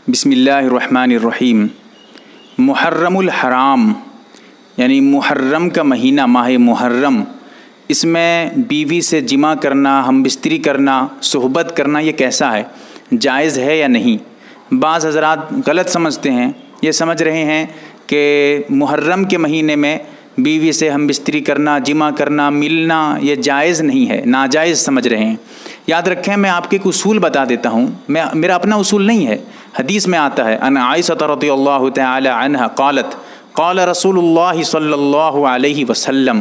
बिस्मिल्लाहिर्रहमानिर्रहीम। मुहर्रमुल हराम यानी मुहर्रम का महीना, माह मुहर्रम, इसमें बीवी से जिमा करना, हम बिस्तरी करना, सोहबत करना, ये कैसा है, जायज़ है या नहीं। बाज़ हज़रात गलत समझते हैं, ये समझ रहे हैं कि मुहर्रम के महीने में बीवी से हम बिस्तरी करना, जिमा करना, मिलना ये जायज़ नहीं है, नाजायज़ समझ रहे हैं। याद रखें, मैं आपके एक उसूल बता देता हूँ, मेरा अपना उसूल नहीं है। हदीस में आता है, अन आयशा रज़ियल्लाहु तआला अन्हा क़ालत क़ाल रसूलुल्लाह सल्लल्लाहु अलैहि वसल्लम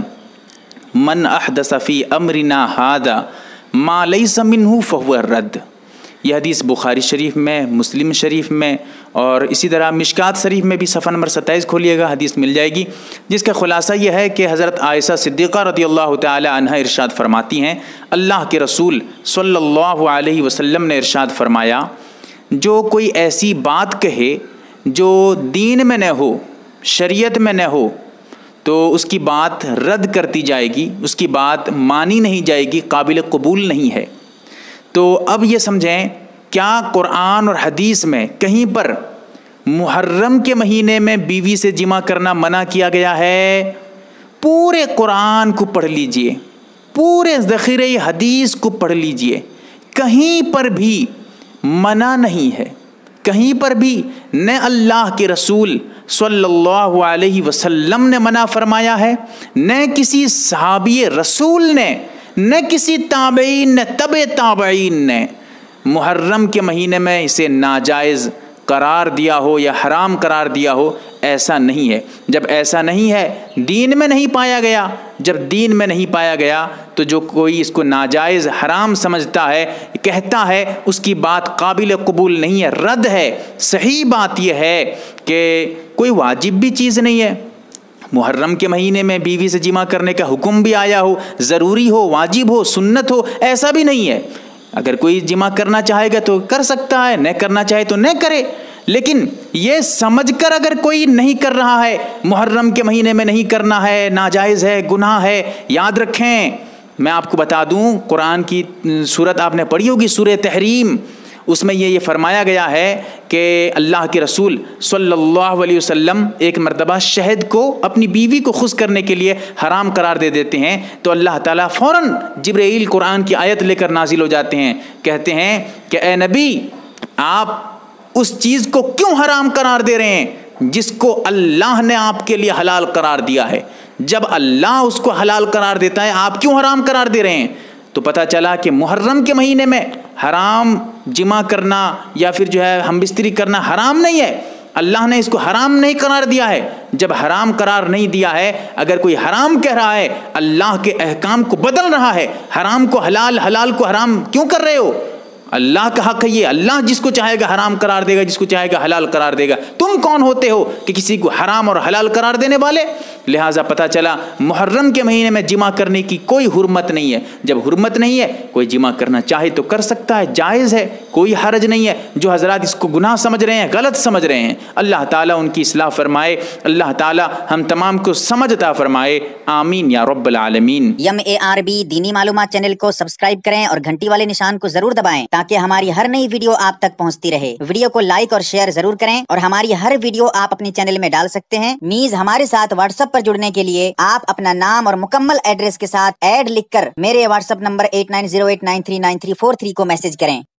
मन अहदस फ़ी अमरिना हादा मा लैसा मिन्हु फ़हुव रद्द। यह हदीस बुखारी शरीफ में, मुस्लिम शरीफ में और इसी तरह मिशकात शरीफ में भी सफ़ा नंबर 27 खोलिएगा, हदीस मिल जाएगी, जिसका खुलासा यह है कि हज़रत आयशा सिद्दीक़ा रज़ियल्लाहु तआला अन्हा इरशाद फरमाती हैं, अल्लाह के रसूल सल्लल्लाहु अलैहि वसल्लम ने इरशाद फरमाया, जो कोई ऐसी बात कहे जो दीन में न हो, शरीयत में न हो, तो उसकी बात रद्द करती जाएगी, उसकी बात मानी नहीं जाएगी, काबिल कबूल नहीं है। तो अब ये समझें, क्या कुरान और हदीस में कहीं पर मुहर्रम के महीने में बीवी से जिमा करना मना किया गया है? पूरे कुरान को पढ़ लीजिए, पूरे ज़ख़ीरे हदीस को पढ़ लीजिए, कहीं पर भी मना नहीं है, कहीं पर भी न अल्लाह के रसूल सल्लल्लाहु अलैहि वसल्लम ने मना फरमाया है, न किसी सहाबी रसूल ने, न किसी ताबईन ने, तबे ताबईन ने मुहर्रम के महीने में इसे नाजायज़ करार दिया हो या हराम करार दिया हो। ऐसा नहीं है। जब ऐसा नहीं है, दीन में नहीं पाया गया, जब दीन में नहीं पाया गया तो जो कोई इसको नाजायज़ हराम समझता है, कहता है, उसकी बात काबिल कबूल नहीं है, रद्द है। सही बात यह है कि कोई वाजिब भी चीज़ नहीं है। मुहर्रम के महीने में बीवी से जिमा करने का हुक्म भी आया हो, ज़रूरी हो, वाजिब हो, सुन्नत हो, ऐसा भी नहीं है। अगर कोई जिमा करना चाहेगा तो कर सकता है, न करना चाहे तो न करे। लेकिन ये समझकर अगर कोई नहीं कर रहा है, मुहर्रम के महीने में नहीं करना है, नाजायज़ है, गुनाह है, याद रखें, मैं आपको बता दूं, कुरान की सूरत आपने पढ़ी होगी, सूरह तहरीम, उसमें ये फरमाया गया है कि अल्लाह के रसूल सल्लल्लाहु अलैहि वसल्लम एक मर्तबा शहद को अपनी बीवी को खुश करने के लिए हराम करार दे देते हैं, तो अल्लाह ताला फ़ौरन जिब्रील कुरान की आयत लेकर नाजिल हो जाते हैं, कहते हैं कि ए नबी, आप उस चीज़ को क्यों हराम करार दे रहे हैं जिसको अल्लाह ने आपके लिए हलाल करार दिया है। जब अल्लाह उसको हलाल करार देता है, आप क्यों हराम करार दे रहे हैं। तो पता चला कि मुहर्रम के महीने में हराम जिमा करना या फिर जो है हम बिस्तरी करना हराम नहीं है। अल्लाह ने इसको हराम नहीं करार दिया है। जब हराम करार नहीं दिया है, अगर कोई हराम कह रहा है, अल्लाह के अहकाम को बदल रहा है, हराम को हलाल, हलाल को हराम क्यों कर रहे हो। अल्लाह का हक है ये, अल्लाह जिसको चाहेगा हराम करार देगा, जिसको चाहेगा हलाल करार देगा। तुम कौन होते हो कि किसी को हराम और हलाल करार देने वाले। लिहाजा पता चला मुहर्रम के महीने में जिमा करने की कोई हुर्मत नहीं है। जब हुर्मत नहीं है, कोई जिमा करना चाहे तो कर सकता है, जायज़ है, कोई हरज नहीं है। जो हजरात इसको गुनाह समझ रहे हैं, गलत समझ रहे हैं, अल्लाह ताला उनकी इस्लाह फरमाए, अल्लाह ताला हम तमाम को समझ अता फरमाए, आमीन या रब्बल आलमीन। MARB दीनी मालूमात चैनल को सब्सक्राइब करें और घंटी वाले निशान को जरूर दबाएं ताकि हमारी हर नई वीडियो आप तक पहुंचती रहे। वीडियो को लाइक और शेयर जरूर करें और हमारी हर वीडियो आप अपने चैनल में डाल सकते हैं। मीज हमारे साथ व्हाट्सएप पर जुड़ने के लिए आप अपना नाम और मुकम्मल एड्रेस के साथ ऐड लिखकर मेरे व्हाट्सएप नंबर 8908939343 को मैसेज करें।